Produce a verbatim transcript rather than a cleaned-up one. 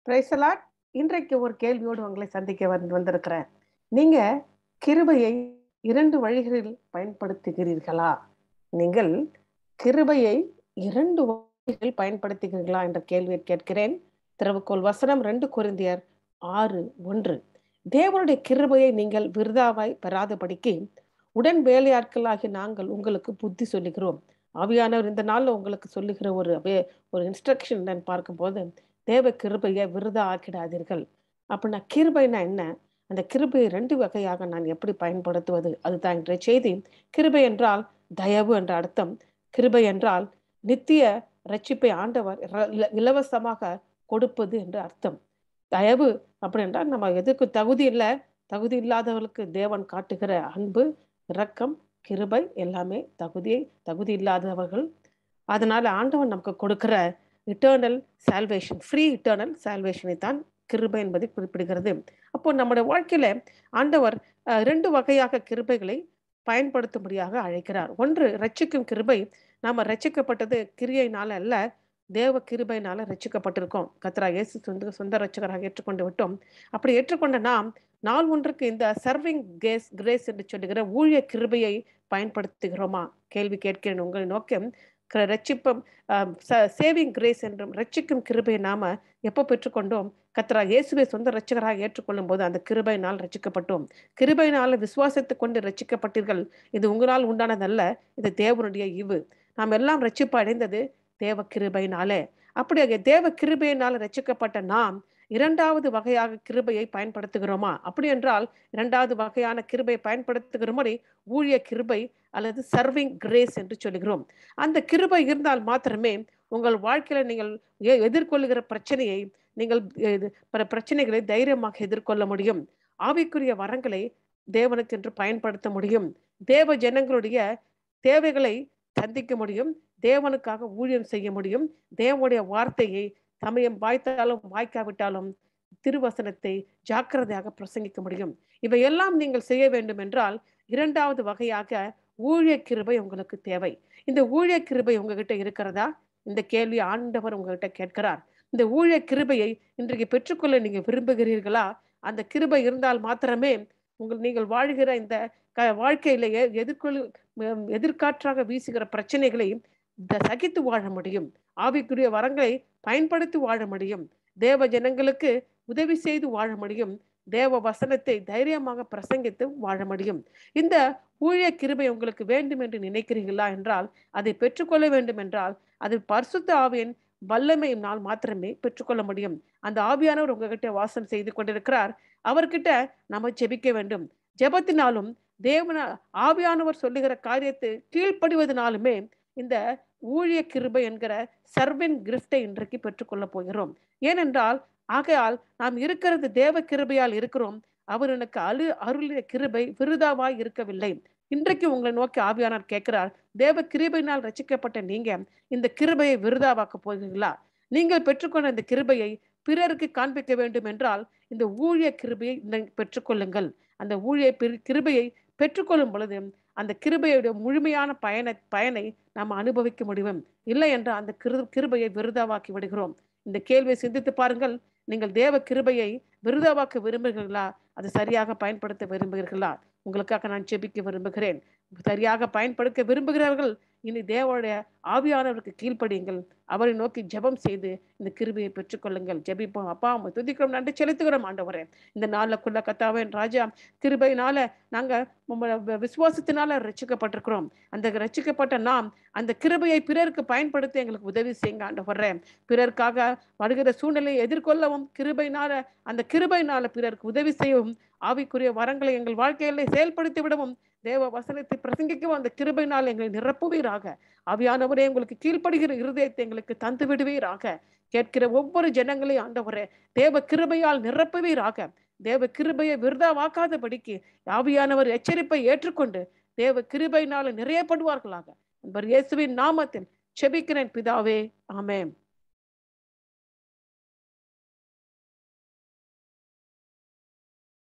Praise the Lord. இன்றைக்கு ஒரு கேள்வியோடு உங்களை சந்திக்க வந்து வந்திருக்கிறேன். நீங்க கிருபையை இரண்டு வழிகளில் பயன்படுத்துகிறீர்களா? நீங்கள் கிருபையை இரண்டு வழிகளில் பயன்படுத்துகிறீர்களா என்ற கேள்வியை கேட்கிறேன். திறவுகோல் வசனம் ரெண்டு கொரிந்தியர் ஆறு ஒன்று. தேவனுடைய கிருபையை நீங்கள் விருதாவாய் பெறாதபடிக்கு உடன் வேலையாட்களாகி நாங்கள் உங்களுக்கு புத்தி சொல்லுகிறோம். ஆவியானவர் இந்த நாள்ல உங்களுக்கு சொல்லுகிற ஒரு ஒரு இன்ஸ்ட்ரக்ஷன் நான் பார்க்கும்போது, தேவ கிருபையை விருதா ஆக்கிடாதீர்கள். அப்படின்னா கிருபைனா என்ன? அந்த கிருபையை ரெண்டு வகையாக நான் எப்படி பயன்படுத்துவது, அதுதான் இன்றைய செய்தி. கிருபை என்றால் தயவு என்ற அர்த்தம். கிருபை என்றால் நித்திய ரட்சிப்பை ஆண்டவர் இலவசமாக கொடுப்பது என்று அர்த்தம். தயவு அப்படி என்றால் நம்ம எதுக்கு தகுதி இல்லை, தகுதி இல்லாதவர்களுக்கு தேவன் காட்டுகிற அன்பு, இரக்கம், கிருபை எல்லாமே தகுதியை தகுதி இல்லாதவர்கள். அதனால ஆண்டவன் நமக்கு கொடுக்கிற இட்டர்னல் சால்வேஷன், ஃப்ரீ இட்டர்னல் சால்வேஷனை தான் கிருபை என்பதை குறிப்பிடுகிறது. அப்போ நம்முடைய வாழ்க்கையில ஆண்டவர் ரெண்டு வகையாக கிருபைகளை பயன்படுத்தும்படியாக அழைக்கிறார். ஒன்று ரட்சிக்கும் கிருபை. நாம ரட்சிக்கப்பட்டது கிரியையினால அல்ல, தேவ கிருபையினால ரட்சிக்கப்பட்டிருக்கோம். கர்த்தராகிய இயேசு சொந்த சொந்த ரட்சகராக ஏற்றுக்கொண்டு விட்டோம். அப்படி ஏற்றுக்கொண்ட நாம் நாள் ஒன்றுக்கு இந்த சர்விங் கேஸ் கிரேஸ் என்று சொல்லுகிற ஊழிய கிருபையை பயன்படுத்துகிறோமா? கேள்வி கேட்கிறேன். உங்களை நோக்கம் ரட்சிப்பம், சேவிங் கிரேஸ் என்றும் ரட்சிக்கும் கிருபையை நாம எப்போ பெற்றுக்கொண்டோம்? கர்த்தராகிய இயேசுவை சொந்த ரட்சகராக ஏற்றுக்கொள்ளும் போது அந்த கிருபையினால் ரட்சிக்கப்பட்டோம். கிருபையினால விசுவாசத்தை கொண்டு ரட்சிக்கப்பட்டீர்கள். இது உங்களால் உண்டானதல்ல, இது தேவனுடைய ஈவு. நாம் எல்லாம் ரட்சிப்பு அடைந்தது தேவ கிருபையினாலே. அப்படியே தேவ கிருபையினால ரட்சிக்கப்பட்ட நாம் இரண்டாவது வகையாக கிருபையை பயன்படுத்துகிறோமா? அப்படி என்றால் இரண்டாவது வகையான கிருபையை பயன்படுத்துகிறோமே ஊழிய கிருபை அல்லது சர்விங் கிரேஸ் என்று சொல்லுகிறோம். அந்த கிருபை இருந்தால் மாத்திரமே உங்கள் வாழ்க்கையில நீங்கள் எதிர்கொள்ளுகிற பிரச்சனையை நீங்கள் பிரச்சனைகளை தைரியமாக எதிர்கொள்ள முடியும். ஆவிக்குரிய வரங்களை தேவனுக்கு என்று பயன்படுத்த முடியும். தேவ ஜனங்களுடைய தேவைகளை சந்திக்க முடியும். தேவனுக்காக ஊழியம் செய்ய முடியும். தேவனுடைய வார்த்தையை சமயம் வாய்த்தாலும் வாய்க்காவிட்டாலும் திருவசனத்தை ஜாக்கிரதையாக பிரசங்கிக்க முடியும். இவையெல்லாம் நீங்கள் செய்ய வேண்டும் என்றால் இரண்டாவது வகையாக ஊழிய கிருபை உங்களுக்கு தேவை. இந்த ஊழிய கிருபை உங்ககிட்ட இருக்கிறதா? இந்த கேள்வி ஆண்டவர் உங்ககிட்ட கேட்கிறார். இந்த ஊழிய கிருபையை இன்றைக்கு பெற்றுக்கொள்ள நீங்க விரும்புகிறீர்களா? அந்த கிருபை இருந்தால் மாத்திரமே உங்கள் நீங்கள் வாழ்கிற இந்த வாழ்க்கையிலேயே எதிர்கொள்ளு எதிர்காற்றாக வீசுகிற பிரச்சனைகளை சகித்து வாழ முடியும். ஆவிக்குரிய வரங்களை பயன்படுத்தி வாழ முடியும். தேவ ஜனங்களுக்கு உதவி செய்து வாழ முடியும். தேவ வசனத்தை தைரியமாக பிரசங்கித்து வாழ முடியும். இந்த ஊழிய கிருபை உங்களுக்கு வேண்டும் என்று நினைக்கிறீர்களா என்றால், அதை பெற்றுக்கொள்ள வேண்டும் என்றால் அது பரிசுத்த ஆவியின் வல்லமையினால் மாத்திரமே பெற்றுக்கொள்ள முடியும். அந்த ஆவியானவர் உங்ககிட்ட வாசம் செய்து கொண்டிருக்கிறார். அவர்கிட்ட நம்ம ஜெபிக்க வேண்டும். ஜெபத்தினாலும் தேவன ஆவியானவர் சொல்லுகிற காரியத்தை கீழ்ப்படிவதனாலுமே இந்த ஊழிய கிருபை என்கிற சர்வின் கிஃப்டை இன்றைக்கு பெற்றுக்கொள்ள போகிறோம். ஏனென்றால் ஆகையால் நாம் இருக்கிறது தேவ கிருபையால் இருக்கிறோம். அவர் எனக்கு அழு அருளிய கிருபை விருதாவாய் இருக்கவில்லை. இன்றைக்கு உங்களை நோக்கி ஆவியானவர் கேட்கிறார், தேவ கிருபையினால் ரட்சிக்கப்பட்ட நீங்க இந்த கிருபையை விருதாவாக்க போகிறீர்களா? நீங்கள் பெற்றுக்கொண்ட இந்த கிருபையை பிறருக்கு காண்பிக்க வேண்டும் என்றால் இந்த ஊழிய கிருபையை பெற்றுக்கொள்ளுங்கள். அந்த ஊழிய கிருபையை பெற்றுக்கொள்ளும் பொழுது அந்த கிருபையுடைய முழுமையான பயனை பயனை நாம் அனுபவிக்க முடியும். இல்லை என்றால் அந்த கிரு கிருபையை விருதாவாக்கி விடுகிறோம். இந்த கேள்வியை சிந்தித்து பாருங்கள். நீங்கள் தேவ கிருபையை விருதாவாக்க விரும்புகிறீர்களா? அது சரியாக பயன்படுத்த விரும்புகிறீர்களா? உங்களுக்காக நான் ஜெபிக்க விரும்புகிறேன். சரியாக பயன்படுத்த விரும்புகிறவர்கள் இனி தேவனுடைய ஆவியானவருக்கு கீழ்ப்படியுங்கள். அவரை நோக்கி ஜெபம் செய்து இந்த கிருபையை பெற்றுக்கொள்ளுங்கள். ஜெபிப்போம். அப்பா உம்மை துதிக்கிறோம், நன்றி செலுத்துகிறோம் ஆண்டவரே. இந்த நாளுக்குள்ள கர்த்தாவே ராஜா, கிருபையினால நாங்க விசுவாசத்தினால ரட்சிக்கப்பட்டிருக்கிறோம். அந்த ரட்சிக்கப்பட்ட நாம் அந்த கிருபையை பிறருக்கு பயன்படுத்த எங்களுக்கு உதவி செய்யுங்க ஆண்டவரே. பிறருக்காக வருகிற சூழ்நிலையை எதிர்கொள்ளவும் கிருபையினால அந்த கிருபையினால பிறருக்கு உதவி செய்யவும் ஆவிக்குரிய வரங்களை எங்கள் வாழ்க்கையில செயல்படுத்தி விடவும் தேவ வசனத்தை பிரசங்கிக்கவும் அந்த கிருபையினால் எங்களை நிரப்புவீராக. ஆவியானவரே உங்களுக்கு கீழ்ப்படுகிற இருதயத்தை எங்களுக்கு தந்து விடுவீராக. கேட்கிற ஒவ்வொரு ஜனங்களையும் ஆண்டவரே தேவ கிருபையால் நிரப்புவீராக. தேவ கிருபையை விருதாவாக்காதபடிக்கு ஆவியானவர் எச்சரிப்பை ஏற்றுக்கொண்டு தேவ கிருபையினால நிறையப்படுவார்களாக. இயேசுவின் நாமத்தில் செபிக்கிறேன் பிதாவே, ஆமென்.